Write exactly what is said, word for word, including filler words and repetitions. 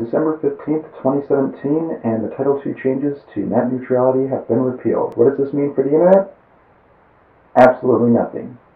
December fifteenth, twenty seventeen, and the Title two changes to net neutrality have been repealed. What does this mean for the Internet? Absolutely nothing.